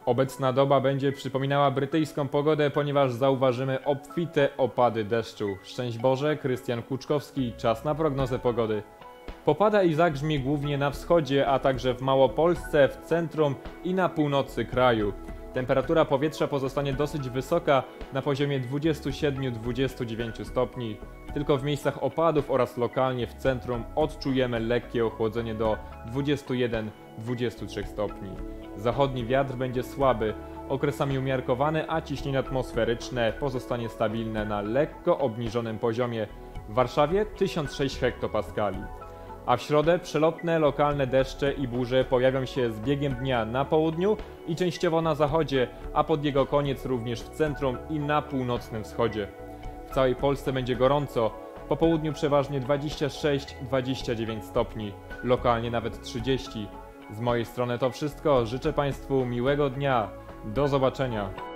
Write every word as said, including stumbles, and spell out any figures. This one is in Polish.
Obecna doba będzie przypominała brytyjską pogodę, ponieważ zauważymy obfite opady deszczu. Szczęść Boże, Krystian Kuczkowski, czas na prognozę pogody. Popada i zagrzmi głównie na wschodzie, a także w Małopolsce, w centrum i na północy kraju. Temperatura powietrza pozostanie dosyć wysoka, na poziomie dwudziestu siedmiu do dwudziestu dziewięciu stopni. Tylko w miejscach opadów oraz lokalnie w centrum odczujemy lekkie ochłodzenie do dwudziestu jeden do dwudziestu trzech stopni. Zachodni wiatr będzie słaby, okresami umiarkowany, a ciśnienie atmosferyczne pozostanie stabilne na lekko obniżonym poziomie. W Warszawie tysiąc sześć hektopaskali. A w środę przelotne lokalne deszcze i burze pojawią się z biegiem dnia na południu i częściowo na zachodzie, a pod jego koniec również w centrum i na północnym wschodzie. W całej Polsce będzie gorąco, po południu przeważnie dwadzieścia sześć do dwudziestu dziewięciu stopni, lokalnie nawet trzydzieści. Z mojej strony to wszystko, życzę Państwu miłego dnia, do zobaczenia.